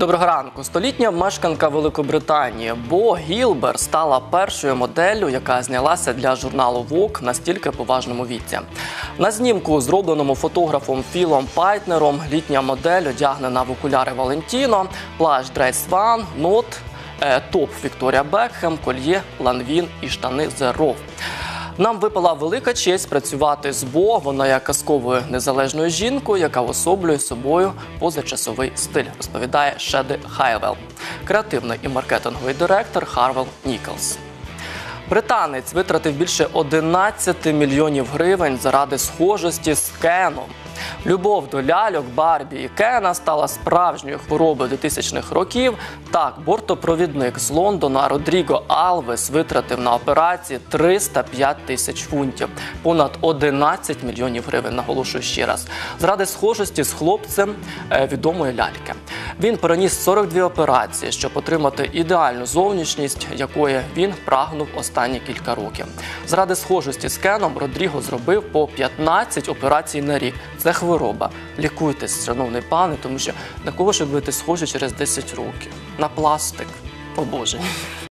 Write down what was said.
Доброго ранку. Столітня мешканка Великобританії Бо Гілбер стала першою моделлю, яка знялася для журналу Vogue на стільки поважному віці. На знімку, зробленому фотографом Філом Пайтнером, літня модель одягнена в окуляри Валентіно, плащ Дрейс Ван, нот, топ Вікторія Бекхем, кольє Ланвін і штани The Row. Нам випала велика честь працювати з Бо. Вона є казковою незалежною жінкою, яка особлює собою позачасовий стиль, розповідає Шеди Хайвелл, креативний і маркетинговий директор Харвел Ніколс. Британець витратив більше 11 мільйонів гривень заради схожості з Кеном. Любов до ляльок, Барбі і Кена стала справжньою хворобою 2000-х років. Так, бортопровідник з Лондона Родріго Алвес витратив на операції 305 тисяч фунтів. Понад 11 мільйонів гривень, наголошую ще раз. Заради схожості з хлопцем відомої ляльки. Він переніс 42 операції, щоб отримати ідеальну зовнішність, якої він прагнув останні кілька років. Заради схожості з Кеном Родріго зробив по 15 операцій на рік. Це хвороба. Лікуйтесь, шановний пане, тому що на кого ж ви будете схожі через 10 років? На пластик. О Боже.